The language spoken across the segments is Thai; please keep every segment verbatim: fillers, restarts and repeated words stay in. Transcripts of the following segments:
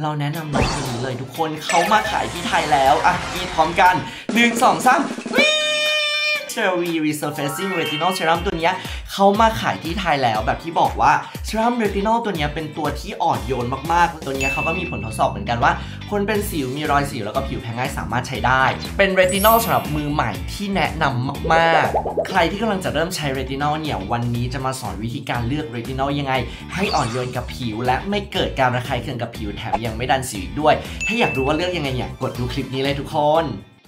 เราแนะนำน้องคนนี้เลยทุกคนเขามาขายที่ไทยแล้วอ่ะกีดพร้อมกันหนึ่ง สอง สามเซรี Resurfacing Retinol Serum ตัวนี้เขามาขายที่ไทยแล้วแบบที่บอกว่าเซรั่มเรตินอลตัวนี้เป็นตัวที่อ่อนโยนมากๆตัวนี้เขาก็มีผลทดสอบเหมือนกันว่าคนเป็นสิวมีรอยสิวแล้วก็ผิวแพ้ง่ายสามารถใช้ได้เป็นเรตินอลสำหรับมือใหม่ที่แนะนำมากๆใครที่กำลังจะเริ่มใช้เรตินอลเนี่ยวันนี้จะมาสอนวิธีการเลือกเรตินอลยังไงให้อ่อนโยนกับผิวและไม่เกิดการระคายเคืองกับผิวแถมยังไม่ดันสิวอีกด้วยถ้าอยากรู้ว่าเลือกยังไงเนี่ยกดดูคลิปนี้เลยทุกคน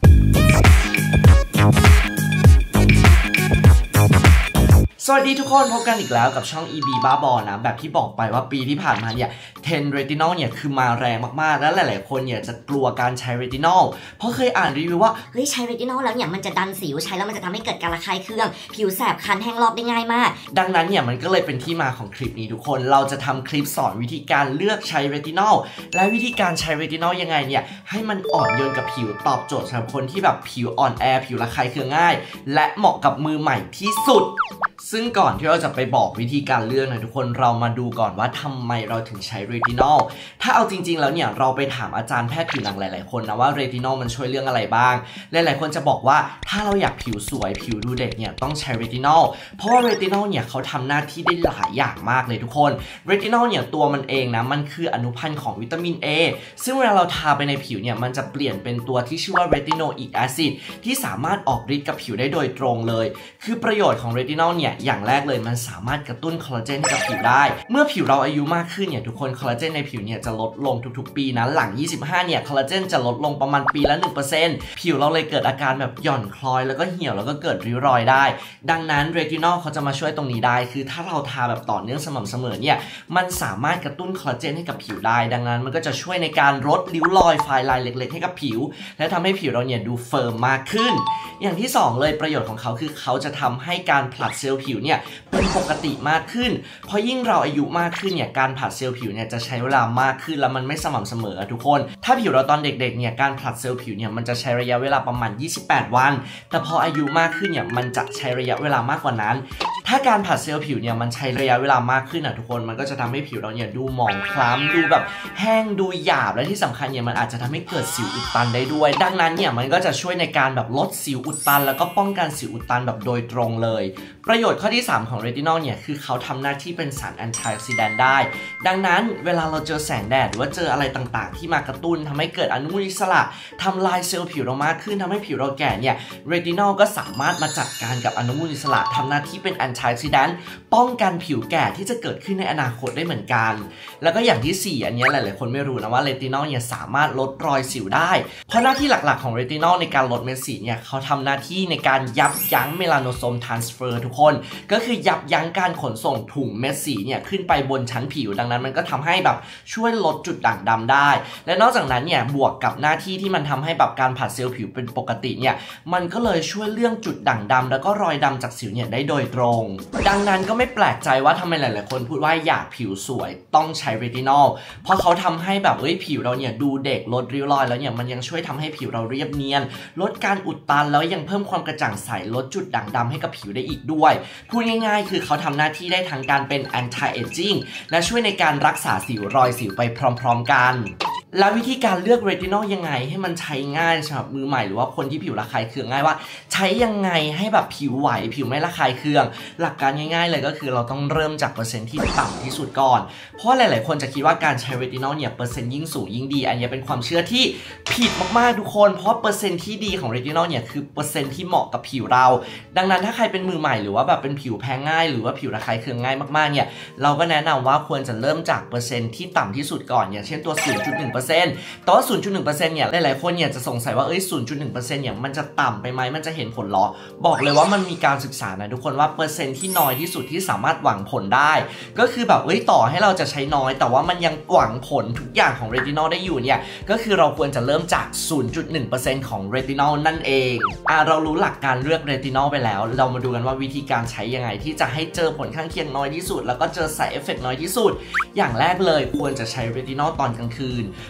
สวัสดีทุกคนพบกันอีกแล้วกับช่อง อี บี บ้าบอนะแบบที่บอกไปว่าปีที่ผ่านมาเนี่ยเทรนด์เรตินอลเนี่ยคือมาแรงมากๆแล้วหลายๆคนเนี่ยจะกลัวการใช้เรตินอลเพราะเคยอ่านรีวิวว่าเฮ้ยใช้เรตินอลแล้วเนี่ยมันจะดันสิวใช้แล้วมันจะทำให้เกิดการระคายเคืองผิวแสบคันแห้งลอกได้ง่ายมากดังนั้นเนี่ยมันก็เลยเป็นที่มาของคลิปนี้ทุกคนเราจะทำคลิปสอนวิธีการเลือกใช้เรตินอลและวิธีการใช้เรตินอลยังไงเนี่ยให้มันอ่อนโยนกับผิวตอบโจทย์สำหรับคนที่แบบผิวอ่อนแอผิวระคายเคืองง่ายและเหมาะกับมือใหม่ที่สุดซึ่งก่อนที่เราจะไปบอกวิธีการเลือกนะทุกคนเรามาดูก่อนว่าทำไมเราถึงใช้เรตินอลถ้าเอาจริงๆแล้วเนี่ยเราไปถามอาจารย์แพทย์ผิวหนังหลายๆคนนะว่าเรตินอลมันช่วยเรื่องอะไรบ้างหลายๆคนจะบอกว่าถ้าเราอยากผิวสวยผิวดูเด็กเนี่ยต้องใช้เรตินอลเพราะว่าเรตินอลเนี่ยเขาทำหน้าที่ได้หลายอย่างมากเลยทุกคนเรตินอลเนี่ยตัวมันเองนะมันคืออนุพันธ์ของวิตามิน A ซึ่งเวลาเราทาไปในผิวเนี่ยมันจะเปลี่ยนเป็นตัวที่ชื่อว่าเรติโนอิกแอซิดที่สามารถออกฤทธิ์กับผิวได้โดยตรงเลยคือประโยชน์ของเรตินอลเนี่ยอย่างแรกเลยมันสามารถกระตุ้นคอลลาเจนให้กับผิวได้เมื่อผิวเราอายุมากขึ้นเนี่ยทุกคนคอลลาเจนในผิวเนี่ยจะลดลงทุกๆปีนะหลังยี่สิบห้าเนี่ยคอลลาเจนจะลดลงประมาณปีละ หนึ่งเปอร์เซ็นต์ ผิวเราเลยเกิดอาการแบบหย่อนคล้อยแล้วก็เหี่ยวแล้วก็เกิดริ้วรอยได้ดังนั้นเรตินอลเขาจะมาช่วยตรงนี้ได้คือถ้าเราทาแบบต่อเนื่องสม่ำเสมอเนี่ยมันสามารถกระตุ้นคอลลาเจนให้กับผิวได้ดังนั้นมันก็จะช่วยในการลดริ้วรอยไฟลายเล็กๆให้กับผิวและทำให้ผิวเราเนี่ยดูเฟิร์มมากขึ้นอย่างที่สองเลยประโยชน์ของเขาคือเขาจะทำให้การผลัดเซลล์ผิวเนี่ยเป็นปกติมากขึ้นเพราะยิ่งเราอายุมากขึ้นเนี่ยการผลัดเซลล์ผิวเนี่ยจะใช้เวลามากขึ้นแล้วมันไม่สม่ำเสมอทุกคนถ้าผิวเราตอนเด็กๆเนี่ยการผลัดเซลล์ผิวเนี่ยมันจะใช้ระยะเวลาประมาณยี่สิบแปดวันแต่พออายุมากขึ้นเนี่ยมันจะใช้ระยะเวลามากกว่านั้นถ้าการผลัดเซลล์ผิวเนี่ยมันใช้ระยะเวลามากขึ้นอ่ะทุกคนมันก็จะทำให้ผิวเราเนี่ยดูหมองคล้ำดูแบบแห้งดูหยาบและที่สำคัญเนี่ยมันอาจจะทำให้เกิดสิวอุดตันได้ด้วยดังนั้นเนี่ยมันก็จะช่วยในการแบบลดสิวอุดตันแล้วก็ป้องกันสิวอุดตันแบบโดยตรงเลยประโยชน์ข้อที่สามของเรตินอลเนี่ยคือเขาทำหน้าที่เป็นสารแอนตี้ออกซิแดนต์ได้ดังนั้นเวลาเราเจอแสงแดดหรือว่าเจออะไรต่างๆที่มากระตุ้นทำให้เกิดอนุมูลอิสระทำลายเซลล์ผิวเรามากขึ้นทำให้ผิวเราแก่เนี่ยเรตินอลก็สามารถมาจัดการกับอนุมูลอิสระทำหน้าที่เป็นแอนตี้ออกซิแดนต์ป้องกันผิวแก่ที่จะเกิดขึ้นในอนาคตได้เหมือนกันแล้วก็อย่างที่สี่อันนี้หลายๆคนไม่รู้นะว่าเรตินอลเนี่ยสามารถลดรอยสิวได้เพราะหน้าที่หลักๆของเรตินอลในการลดเม็ดสีเนี่ยเขาทำหน้าที่ในการยับยั้งเมลาโนโซมทรานสเฟอร์ทุกคนก็คือยับยั้งการขนส่งถุงเม็ดสีเนี่ยขึ้นไปบนชั้นผิวดังนั้นมันก็ทำให้แบบช่วยลดจุดด่างดำได้และนอกจากนั้นเนี่ยบวกกับหน้าที่ที่มันทำให้แบบการผัดเซลล์ผิวเป็นปกติเนี่ยมันก็เลยช่วยเรื่องจุดด่างดำแล้วก็รอยดำจากสิวเนี่ยได้โดยตรงดังนั้นก็ไม่แปลกใจว่าทำไมหลายๆคนพูดว่าอยากผิวสวยต้องใช้เรตินอลเพราะเขาทำให้แบบเอ้ยผิวเราเนี่ยดูเด็กลดริ้วรอยแล้วเนี่ยมันยังช่วยทำให้ผิวเราเรียบเนียนลดการอุดตันแล้วยังเพิ่มความกระจ่างใสลดจุดด่างดำให้กับผิวได้อีกด้วยพูดง่ายๆคือเขาทำหน้าที่ได้ทั้งการเป็น anti aging และช่วยในการรักษาสิวรอยสิวไปพร้อมๆกันแล้ววิธีการเลือกเรตินอลยังไงให้มันใช้ง่ายสำหรับมือใหม่หรือว่าคนที่ผิวระคายเคืองง่ายว่าใช้ยังไงให้แบบผิวไหวผิวไม่ระคายเคืองหลักการง่ายๆเลยก็คือเราต้องเริ่มจากเปอร์เซ็นต์ที่ต่ำที่สุดก่อนเพราะหลายๆคนจะคิดว่าการใช้เรตินอลเนี่ยเปอร์เซ็นต์ยิ่งสูงยิ่งดีอันนี้เป็นความเชื่อที่ผิดมากๆทุกคนเพราะเปอร์เซ็นต์ที่ดีของเรตินอลเนี่ยคือเปอร์เซ็นต์ที่เหมาะกับผิวเราดังนั้นถ้าใครเป็นมือใหม่หรือว่าแบบเป็นผิวแพ้ง่ายหรือว่าผิวระคายเคืองง่ายมากๆเนี่ยเราก็แนะนำว่าควรจะเริ่มจากเปอร์เซ็นต์ที่ต่ำที่สุดก่อนอย่างเช่นตัว ศูนย์จุดหนึ่งเปอร์เซ็นต์ แต่ว่า ศูนย์จุดหนึ่งเปอร์เซ็นต์ เนี่ยหลายๆคนเนี่ยจะสงสัยว่าเอ้ย ศูนย์จุดหนึ่งเปอร์เซ็นต์ เนี่ยมันจะต่ำไปไหมมันจะเห็นผลหรอบอกเลยว่ามันมีการศึกษานะทุกคนว่าเปอร์เซ็นต์ที่น้อยที่สุดที่สามารถหวังผลได้ก็คือแบบเอ้ยต่อให้เราจะใช้น้อยแต่ว่ามันยังหวังผลทุกอย่างของเรตินอลได้อยู่เนี่ยก็คือเราควรจะเริ่มจาก ศูนย์จุดหนึ่งเปอร์เซ็นต์ ของเรตินอลนั่นเองอ่ะเรารู้หลักการเลือกเรตินอลไปแล้วเรามาดูกันว่าวิธีการใช้ยังไงที่จะให้เจอผลข้างเคียงน้อยที่สุดแล้วก็เจอ side effect น้อยที่สุดอย่างแรกเลยควรจะใช้เรตินอลตอนกลางคืน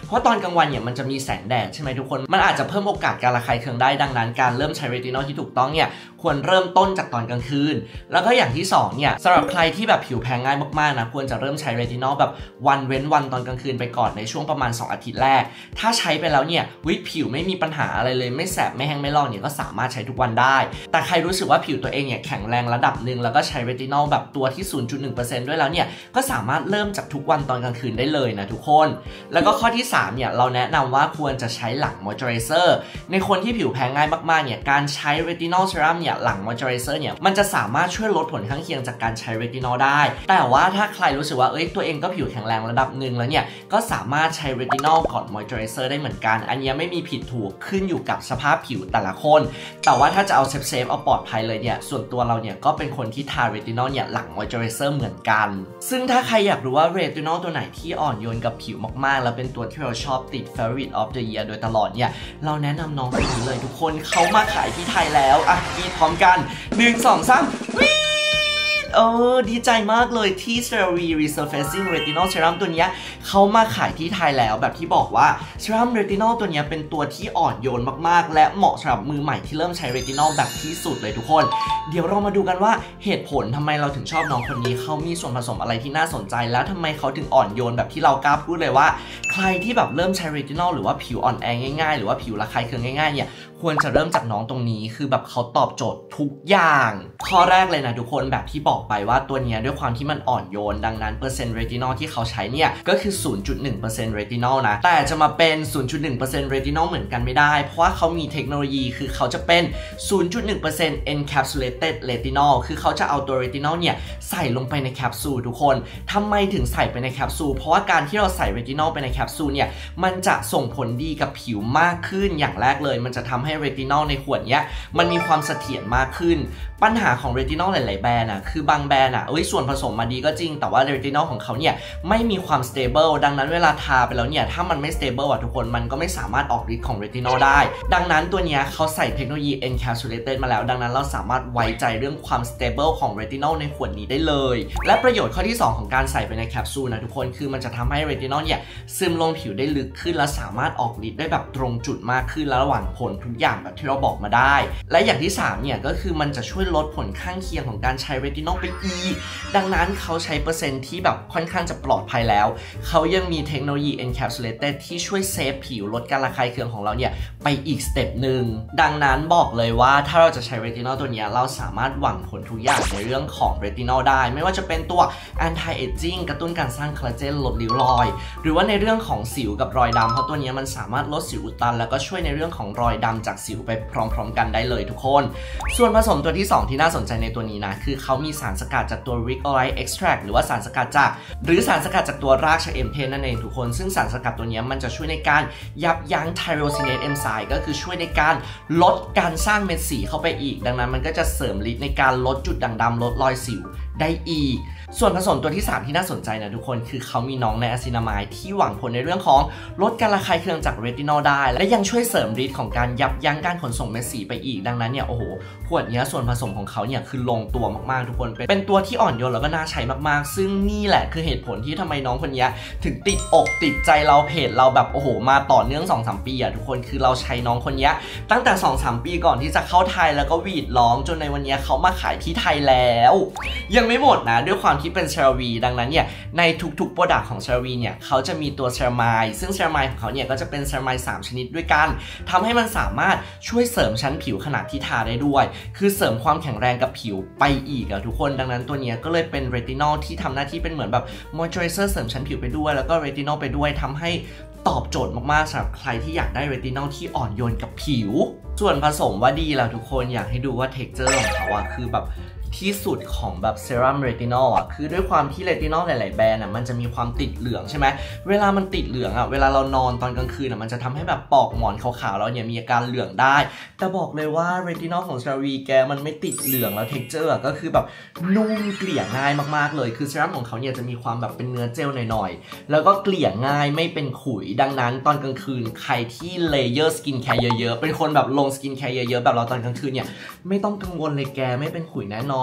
เพราะตอนกลางวันเนี่ยมันจะมีแสงแดดใช่ไหมทุกคนมันอาจจะเพิ่มโอกาสการระคายเคืองได้ดังนั้นการเริ่มใช้เรตินอลที่ถูกต้องเนี่ยควรเริ่มต้นจากตอนกลางคืนแล้วก็อย่างที่สองเนี่ยสำหรับใครที่แบบผิวแพ้ง่ายมากๆนะควรจะเริ่มใช้เรตินอลแบบวันเว้นวันตอนกลางคืนไปก่อนในช่วงประมาณสองอาทิตย์แรกถ้าใช้ไปแล้วเนี่ยวิผิวไม่มีปัญหาอะไรเลยไม่แสบไม่แห้งไม่ลอกเนี่ยก็สามารถใช้ทุกวันได้แต่ใครรู้สึกว่าผิวตัวเองเนี่ยแข็งแรงระดับหนึ่งแล้วก็ใช้เรตินอลแบบตัวที่ ศูนย์จุดหนึ่งเปอร์เซ็นต์ ด้วยแล้วเนี่ยก็สามารถเริ่มจากทุกวันตอนกลางคืนได้เลยนะทุกคนแล้วก็ข้อที่สามเนี่ยเราแนะนำว่าควรจะใช้หลังมอยเจอไรเซอร์ในคนที่ผิวแพ้ง่ายมากๆเนี่ยการใช้เรตินอลเซรั่มเนี่ยหลังมอยเจอไรเซอร์เนี่ยมันจะสามารถช่วยลดผลข้างเคียงจากการใช้เรตินอลได้แต่ว่าถ้าใครรู้สึกว่าเอ้ยตัวเองก็ผิวแข็งแรงระดับหนึ่งแล้วเนี่ยก็สามารถใช้เรตินอลก่อนมอยเจอไรเซอร์ได้เหมือนกันอันนี้ไม่มีผิดถูกขึ้นอยู่กับสภาพผิวแต่ละคนแต่ว่าถ้าจะเอาเซฟเซฟเอาปลอดภัยเลยเนี่ยส่วนตัวเราเนี่ยก็เป็นคนที่ทาเรตินอลเนี่ยหลังมอยเจอไรเซอร์เหมือนกันซึ่งถ้าใครอยากรู้ว่าเรตินอลตัวไหนที่อ่อนโยนกับผิวมากๆแล้วเป็นตัวที่เราชอบติด Favorite of the Year โดยตลอดเนี่ยเราแนะนำน้องคนนี้เลยทุกคนเขามาขายที่ไทยแล้วอ่ะกีดพร้อมกันหนึ่ง สอง สามเออดีใจมากเลยที่ CeraVe Resurfacing Retinol Serum ตัวนี้เขามาขายที่ไทยแล้วแบบที่บอกว่า Serum Retinol ตัวนี้เป็นตัวที่อ่อนโยนมากๆและเหมาะสำหรับมือใหม่ที่เริ่มใช้ Retinol แบบที่สุดเลยทุกคนเดี๋ยวเรามาดูกันว่าเหตุผลทำไมเราถึงชอบน้องคนนี้เขามีส่วนผสมอะไรที่น่าสนใจแล้วทำไมเขาถึงอ่อนโยนแบบที่เรากล้าพูดเลยว่าใครที่แบบเริ่มใช้ Retinol หรือว่าผิวอ่อนแอง่ายๆหรือว่าผิวระคายเคืองง่ายๆเนี่ยควรจะเริ่มจากน้องตรงนี้คือแบบเขาตอบโจทย์ทุกอย่างข้อแรกเลยนะทุกคนแบบที่บอกไปว่าตัวนี้ด้วยความที่มันอ่อนโยนดังนั้นเปอร์เซ็นต์เรตินอลที่เขาใช้เนี่ยก็คือ ศูนย์จุดหนึ่งเปอร์เซ็นต์ เรตินอลนะแต่จะมาเป็น ศูนย์จุดหนึ่งเปอร์เซ็นต์ เรตินอลเหมือนกันไม่ได้เพราะว่าเขามีเทคโนโลยีคือเขาจะเป็น ศูนย์จุดหนึ่งเปอร์เซ็นต์ encapsulated retinol คือเขาจะเอาตัวเรตินอลเนี่ยใส่ลงไปในแคปซูลทุกคนทำไมถึงใส่ไปในแคปซูลเพราะว่าการที่เราใส่เรตินอลไปในแคปซูลเนี่ยมันจะส่งผลดีกับผิวมากขึ้นอย่างแรกเลยมันจะทำให้เรตินอลในขวดเนี้ยมันมีความเสถียรมากขึ้นปัญหาของเรตินอลหลายๆแบรนด์อ่ะคือบางแบรนด์อ่ะเอ้ยส่วนผสมมาดีก็จริงแต่ว่าเรตินอลของเขาเนี่ยไม่มีความสเตเบิลดังนั้นเวลาทาไปแล้วเนี่ยถ้ามันไม่สเตเบิลอ่ะทุกคนมันก็ไม่สามารถออกฤทธิ์ของเรตินอลได้ดังนั้นตัวเนี้ยเขาใส่เทคโนโลยี encapsulated มาแล้วดังนั้นเราสามารถไว้ใจเรื่องความสเตเบิลของเรตินอลในขวดนี้ได้เลยและประโยชน์ข้อที่สองของการใส่ไปในแคปซูลนะทุกคนคือมันจะทำให้เรตินอลเนี่ยซึมลงผิวได้ลึกขึ้นและสามารถออกฤทธิ์ได้แบบตรงจุดมากขึ้นและระหว่างผลทุกอย่างแบบที่เราบอกมาได้และอย่างที่สามเนี่ยก็คือมันจะช่วยลดผลข้างเคียงของการใช้เรตินอลไปอีกดังนั้นเขาใช้เปอร์เซ็นต์ที่แบบค่อนข้างจะปลอดภัยแล้วเขายังมีเทคโนโลยี encapsulated ที่ช่วยเซฟผิวลดการระคายเคืองของเราเนี่ยไปอีกสเต็ปหนึ่งดังนั้นบอกเลยว่าถ้าเราจะใช้เรตินอลตัวนี้เราสามารถหวังผลทุกอย่างในเรื่องของเรตินอลได้ไม่ว่าจะเป็นตัว anti aging กระตุ้นการสร้างคอลลาเจนลดริ้วรอยหรือว่าในเรื่องของสิวกับรอยดำเพราะตัวนี้มันสามารถลดสิวอุดตันแล้วก็ช่วยในเรื่องของรอยดำจากสิวไปพร้อมๆกันได้เลยทุกคนส่วนผสมตัวที่สองที่น่าสนใจในตัวนี้นะคือเขามีสารสกัดจากตัว Rigolite Extract หรือว่าสารสกัดจากหรือสารสกัดจากตัวรากชะเอมเทศนั่นเองทุกคนซึ่งสารสกัดตัวนี้มันจะช่วยในการยับยั้ง Tyrosinase Enzyme ก็คือช่วยในการลดการสร้างเม็ดสีเข้าไปอีกดังนั้นมันก็จะเสริมฤทธิ์ในการลดจุดด่างดำลดรอยสิวได้อีกส่วนผสมตัวที่สามที่น่าสนใจนะทุกคนคือเขามีน้องไนอะซินามายด์ที่หวังผลในเรื่องของลดการระคายเคืองจากเรตินอลได้และยังช่วยเสริมฤทธิ์ของการยับยั้งการขนส่งเม็ดสีไปอีกดังนั้นเนี่ยโอ้โหขวดนี้ส่วนผสมของเขาเนี่ยคือลงตัวมากๆทุกคนเป็นเป็นตัวที่อ่อนโยนแล้วก็น่าใช้มากๆซึ่งนี่แหละคือเหตุผลที่ทำไมน้องคนนี้ถึงติดอกติดใจเราเพจเราแบบโอ้โหมาต่อเนื่อง สองถึงสาม ปีอะทุกคนคือเราใช้น้องคนนี้ตั้งแต่ สองถึงสาม ปีก่อนที่จะเข้าไทยแล้วก็หวีดร้องจนในวันนี้เขามาขายที่ไทยแล้วยังไม่หมดนะด้วยความที่เป็น CeraVe ดังนั้นเนี่ยในทุกๆโปรดักต์ของ CeraVe เนี่ยเขาจะมีตัวเซรามายซึ่งเซรามายของเขาเนี่ยก็จะเป็นเซรามายสามชนิดด้วยกันทำให้มันสามารถช่วยเสริมชั้นผิวขนาดที่ทาได้ด้วยคือเสริมความแข็งแรงกับผิวไปอีกอะทุกคนดังนั้นตัวนี้ก็เลยเป็นเรตินอลที่ทำหน้าที่เป็นเหมือนแบบมอยเจอไรเซอร์เสริมชั้นผิวไปด้วยแล้วก็เรตินอลไปด้วยทำให้ตอบโจทย์มากๆสำหรับใครที่อยากได้เรตินอลที่อ่อนโยนกับผิวส่วนผสมว่าดีแล้วทุกคนอยากให้ดูว่าเท็กเจอร์ของเขาอะคือแบบที่สุดของแบบเซรั่มเรตินอลอ่ะคือด้วยความที่เรตินอลหลายๆแบรนด์อ่ะมันจะมีความติดเหลืองใช่ไหมเวลามันติดเหลืองอ่ะเวลาเรานอนตอนกลางคืนอ่ะมันจะทำให้แบบปอกหมอนขาวๆแล้วเนี่ยมีอาการเหลืองได้แต่บอกเลยว่าเรตินอลของ CeraVe แกมันไม่ติดเหลืองแล้วเท็กเจอร์ก็คือแบบนุ่มเกลี่ยง่ายมากๆเลยคือเซรั่มของเขาเนี่ยจะมีความแบบเป็นเนื้อเจลหน่อยๆแล้วก็เกลี่ยง่ายไม่เป็นขุยดังนั้นตอนกลางคืนใครที่เลเยอร์สกินแคร์เยอะๆเป็นคนแบบลงสกินแคร์เยอะๆแบบเราตอนกลางคืนเนี่ยไม่ต้องกังวลเลยแกไม่เป็นขุยแน่นอน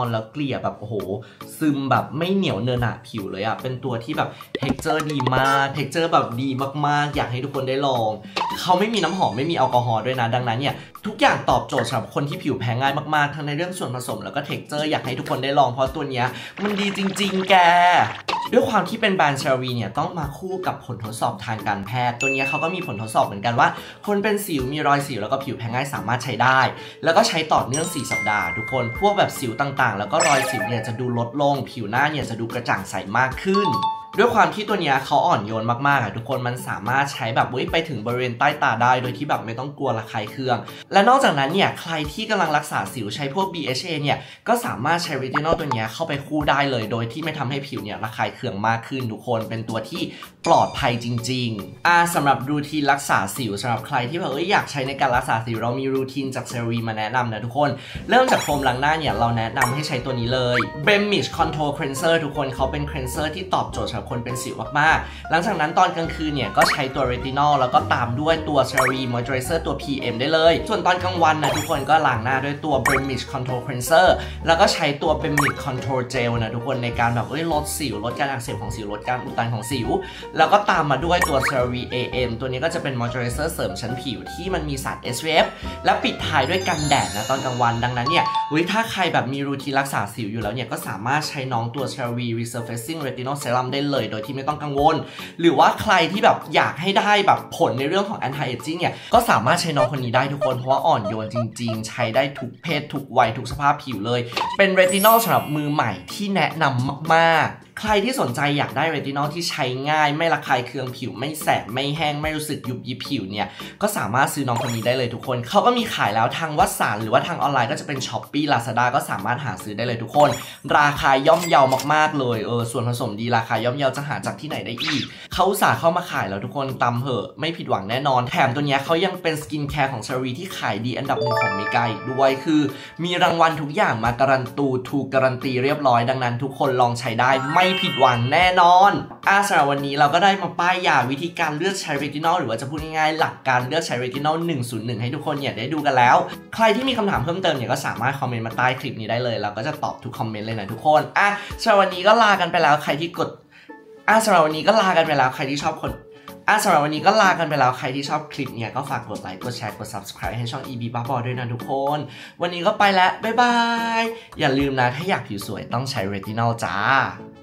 อนแล้วเกลี่ยแบบโอ้โหซึมแบบไม่เหนียวเนอะหนะผิวเลยอะเป็นตัวที่แบบเท็กเจอร์ดีมากเท็กเจอร์แบบดีมากๆอยากให้ทุกคนได้ลองเขาไม่มีน้ำหอมไม่มีแอลกอฮอล์ด้วยนะดังนั้นเนี่ยทุกอย่างตอบโจทย์สำหรับคนที่ผิวแพ้ง่ายมากๆทั้งในเรื่องส่วนผสมแล้วก็เท็กเจอร์อยากให้ทุกคนได้ลองเพราะตัวเนี้ยมันดีจริงๆแกด้วยความที่เป็นแบรนด์ CeraVe เนี่ยต้องมาคู่กับผลทดสอบทางการแพทย์ตัวนี้เขาก็มีผลทดสอบเหมือนกันว่าคนเป็นสิวมีรอยสิวแล้วก็ผิวแพ้ง่ายสามารถใช้ได้แล้วก็ใช้ต่อเนื่องสี่สัปดาห์ทุกคนพวกแบบสิวต่างๆแล้วก็รอยสิวเนี่ยจะดูลดลงผิวหน้าเนี่ยจะดูกระจ่างใสมากขึ้นด้วยความที่ตัวนี้เขาอ่อนโยนมากๆอ่ะทุกคนมันสามารถใช้แบบวิ่งไปถึงบริเวณใต้ตาได้โดยที่แบบไม่ต้องกลัวระคายเคืองและนอกจากนั้นเนี่ยใครที่กำลังรักษาสิวใช้พวก บี เอช เอ เนี่ยก็สามารถใช้เรตินอลตัวนี้เข้าไปคู่ได้เลยโดยที่ไม่ทำให้ผิวเนี่ยระคายเคืองมากขึ้นทุกคนเป็นตัวที่ปลอดภัยจริงๆอ่าสำหรับรูทีนรักษาสิวสำหรับใครที่แบบเอ้ยอยากใช้ในการรักษาสิวเรามีรูทีนจาก CeraVe มาแนะนำนะทุกคนเริ่มจากโฟมล้างหน้าเนี่ยเราแนะนำให้ใช้ตัวนี้เลย Blemish Control Cleanser ทุกคนเขาเป็น cleanser ที่ตอบโจทย์สำหรับคนเป็นสิวมากๆหลังจากนั้นตอนกลางคืนเนี่ยก็ใช้ตัวเรตินอลแล้วก็ตามด้วยตัว CeraVe Moisturizer ตัว พี เอ็ม ได้เลยส่วนตอนกลางวันนะทุกคนก็ล้างหน้าด้วยตัว Blemish Control Cleanser แล้วก็ใช้ตัว Blemish Control Gel นะทุกคนในการแบบเอ้ยลดสิวลดการอักเสบของสิวลดการอุดตันของสิวแล้วก็ตามมาด้วยตัว CeraVe เอ เอ็ม ตัวนี้ก็จะเป็น Moisturizer เสริมชั้นผิวที่มันมีสาร เอส พี เอฟ และปิดท้ายด้วยกันแดดนะตอนกลางวันดังนั้นเนี่ยถ้าใครแบบมีรูทีนรักษาสิวอยู่แล้วเนี่ยก็สามารถใช้น้องตัว CeraVe Resurfacing Retinol Serum ได้เลยโดยที่ไม่ต้องกังวลหรือว่าใครที่แบบอยากให้ได้แบบผลในเรื่องของ anti aging เนี่ยก็สามารถใช้น้องคนนี้ได้ทุกคนเพราะว่าอ่อนโยนจริงๆใช้ได้ทุกเพศทุกวัยทุกสภาพผิวเลยเป็นเรตินอลสำหรับมือใหม่ที่แนะนำมากๆใครที่สนใจอยากได้เรตินอลที่ใช้ง่ายไม่ระคายเคืองผิวไม่แสบไม่แห้งไม่รู้สึกยุบยิบผิวเนี่ยก็สามารถซื้อน้องคนนี้ได้เลยทุกคนเขาก็มีขายแล้วทางวัสดุหรือว่าทางออนไลน์ก็จะเป็น Shopee Lazada ก็สามารถหาซื้อได้เลยทุกคนราคาย่อมเยามากๆเลยเออส่วนผสมดีราคาย่อมเยาจะหาจากที่ไหนได้อีกเขาอุตส่าห์เข้ามาขายแล้วทุกคนตำเหอะไม่ผิดหวังแน่นอนแถมตัวนี้เขายังเป็นสกินแคร์ของ CeraVe ที่ขายดีอันดับหนึ่งของเมกาอีกด้วยคือมีรางวัลทุกอย่างมาการันตีถูกการันตีเรียบร้อยดังนั้นทุกคนลองใช้ได้ไม่ผิดหวังแน่นอนอ่ะสำหรับวันนี้เราก็ได้มาป้ายยาวิธีการเลือกใช้เรตินอลหรือว่าจะพูดง่ายๆหลักการเลือกใช้เรตินอลหนึ่งศูนย์หนึ่งให้ทุกคนเนี่ยได้ดูกันแล้วใครที่มีคำถามเพิ่มเติมเนี่ยก็สามารถคอมเมนต์มาใต้คลิปนี้ได้เลยเราก็จะตอบทุกคอมเมนต์เลยนะทุกคนอ่ะสำหรับวันนี้ก็ลากันไปแล้วใครที่กดอ่ะสำหรับวันนี้ก็ลากันไปแล้วใครที่ชอบคนอ่ะสำหรับวันนี้ก็ลากันไปแล้วใครที่ชอบคลิปเนี่ยก็ฝากกดไลค์กดแชร์กด Subscribe ให้ช่อง อี บี บ้าบอด้วยนะทุกคนวันนี้ก็ไปแล้วบ๊ายบายอย่าลืมนะถ้าอยากผิวสวยต้องใช้เรตินอลจ้า